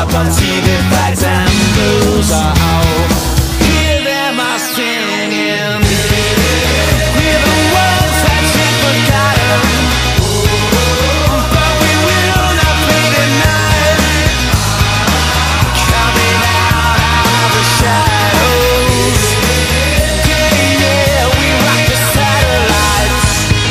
up on TV, fags and blues. Hear them all singing. We're the ones that you forgotten, but we will not play tonight. Coming out of the shadows. Yeah, yeah, we rock the satellites.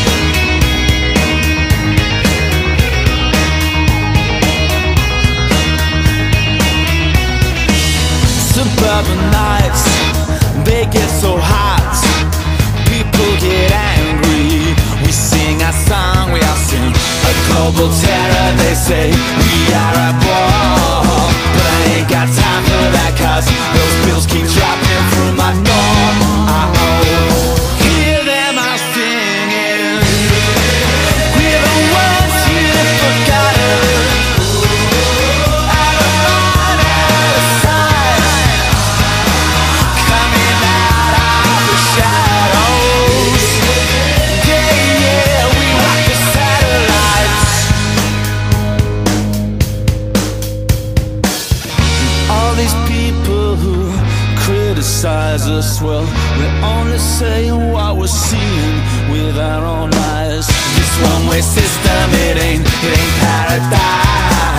Suburban Knights, they get so hot, people get angry. We sing our song, we all sing a global terror. They say we are at war, but I ain't got time for that, cause those bills keep dropping through my door. Hear them all singing. We're the ones you've forgotten. Out of mind, out of sight. Coming out of the shadows. Yeah, yeah, we rock the satellites. All these people who criticize us, well, we're only saying what we're seeing with our own eyes. This one-way system, it ain't paradise.